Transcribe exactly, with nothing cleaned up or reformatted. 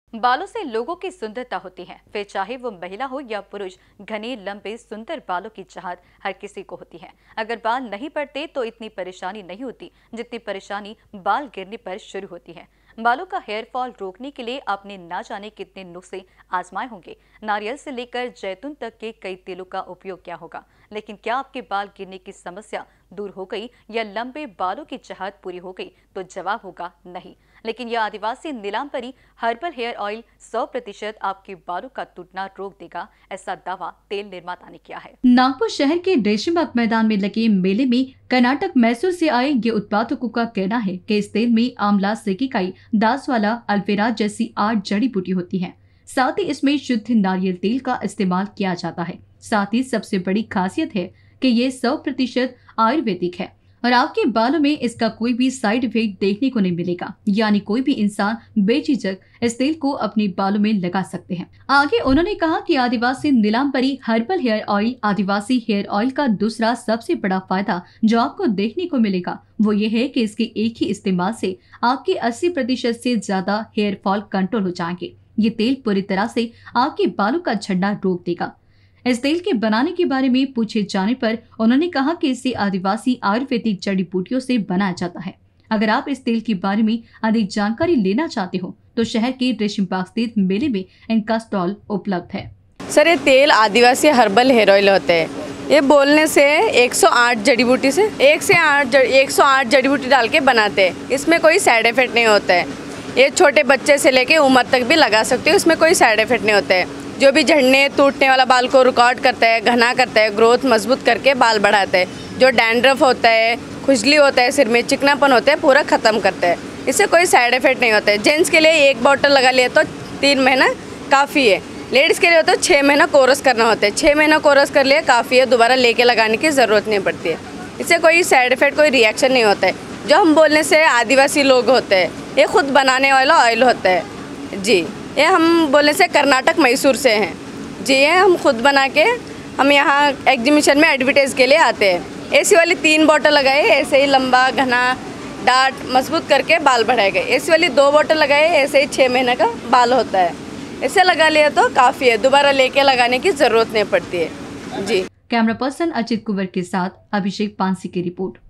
बालों से लोगों की सुंदरता होती है, फिर चाहे वो महिला हो या पुरुष। घने लंबे सुंदर बालों की चाहत हर किसी को होती है। अगर बाल नहीं पड़ते तो इतनी परेशानी नहीं होती जितनी परेशानी बाल गिरने पर शुरू होती है। बालों का हेयर फॉल रोकने के लिए आपने ना जाने कितने नुस्खे आजमाए होंगे। नारियल से लेकर जैतून तक के कई तेलों का उपयोग किया होगा, लेकिन क्या आपके बाल गिरने की समस्या दूर हो गई या लंबे बालों की चाहत पूरी हो गई? तो जवाब होगा नहीं। लेकिन यह Adivasi Neelambari herbal hair oil सौ प्रतिशत आपके बालों का टूटना रोक देगा, ऐसा दावा तेल निर्माता ने किया है। नागपुर शहर के रेशमबाग मैदान में लगे मेले में कर्नाटक मैसूर से आए ये उत्पादकों का कहना है कि इस तेल में आंवला, सेकिकाई, दासवाला, अल्फेरा जैसी आठ जड़ी बूटी होती हैं। साथ ही इसमें शुद्ध नारियल तेल का इस्तेमाल किया जाता है। साथ ही सबसे बड़ी खासियत है कि ये सौ प्रतिशत आयुर्वेदिक है और आपके बालों में इसका कोई भी साइड इफेक्ट देखने को नहीं मिलेगा। यानी कोई भी इंसान बेझिझक इस तेल को अपने बालों में लगा सकते हैं। आगे उन्होंने कहा कि Adivasi Neelambari herbal hair oil Adivasi hair oil का दूसरा सबसे बड़ा फायदा जो आपको देखने को मिलेगा वो ये है कि इसके एक ही इस्तेमाल से आपके अस्सी प्रतिशत से ज्यादा हेयर फॉल कंट्रोल हो जाएंगे। ये तेल पूरी तरह से आपके बालों का झड़ना रोक देगा। इस तेल के बनाने के बारे में पूछे जाने पर उन्होंने कहा कि इसे आदिवासी आयुर्वेदिक जड़ी बूटियों से बनाया जाता है। अगर आप इस तेल के बारे में अधिक जानकारी लेना चाहते हो तो शहर के रेशमबाग स्थित मेले में इनका स्टॉल उपलब्ध है। सर, ये तेल आदिवासी हर्बल हेयर ऑयल होते हैं। ये बोलने से एक सौ आठ जड़ी बूटी से एक से आठ एक सौ आठ जड़ी बूटी डाल के बनाते हैं। इसमें कोई साइड इफेक्ट नहीं होता है। ये छोटे बच्चे से लेके उम्र तक भी लगा सकते हो, इसमें कोई साइड इफेक्ट नहीं होते हैं। जो भी झड़ने टूटने वाला बाल को रिकॉर्ड करता है, घना करता है, ग्रोथ मजबूत करके बाल बढ़ाता है। जो डैंड्रफ होता है, खुजली होता है, सिर में चिकनापन होता है, पूरा ख़त्म करता है। इससे कोई साइड इफेक्ट नहीं होता है। जेंट्स के लिए एक बॉटल लगा लिया तो तीन महीना काफ़ी है। लेडीज़ के लिए तो छः महीना कोर्स करना होता है। छः महीना कोर्स कर लिया काफ़ी है, दोबारा लेके लगाने की ज़रूरत नहीं पड़ती है। इससे कोई साइड इफेक्ट कोई रिएक्शन नहीं होता है। जो हम बोलने से आदिवासी लोग होते हैं, ये खुद बनाने वाला ऑयल होता है जी। ये हम बोलने से कर्नाटक मैसूर से हैं जी। ये हम खुद बना के हम यहाँ एग्जीबिशन में एडवर्टाइज के लिए आते हैं। एसी वाली तीन बोतल लगाए, ऐसे ही लंबा घना डाट मजबूत करके बाल बढ़ाए गए। एसी वाली दो बोतल लगाए, ऐसे ही छः महीने का बाल होता है। इसे लगा लिया तो काफ़ी है, दोबारा लेके लगाने की ज़रूरत नहीं पड़ती है जी। कैमरा पर्सन अचित कुंवर के साथ अभिषेक पांसी की रिपोर्ट।